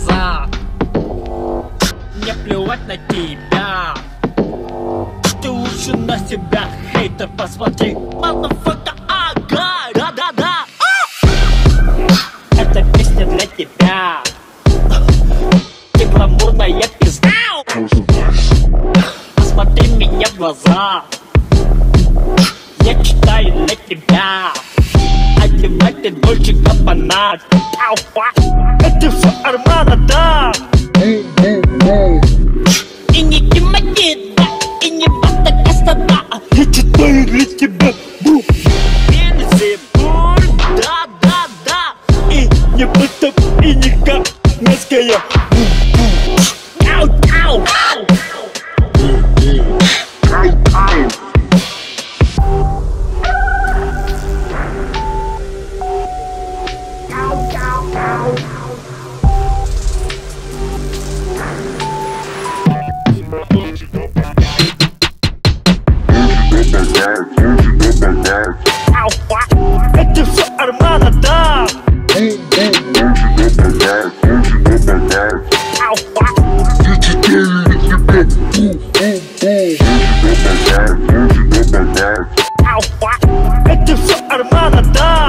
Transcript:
глаза. Мне плевать на тебя, ты лучше на себя, хейтер, посмотри. Motherfucker, ага, да-да-да. Эта песня для тебя, ты гламурная пизда. Посмотри меня в глаза, я читаю для тебя. Одевай ты Дольче Габбана. Это все Армана, да. И не Тиматида, и не Баста Кастада. Я читаю для тебя. Бензибур, да-да-да. И не Потап, и не Каменская. Ау-ау-ау. Это все Армана, да. Это все Армана, да.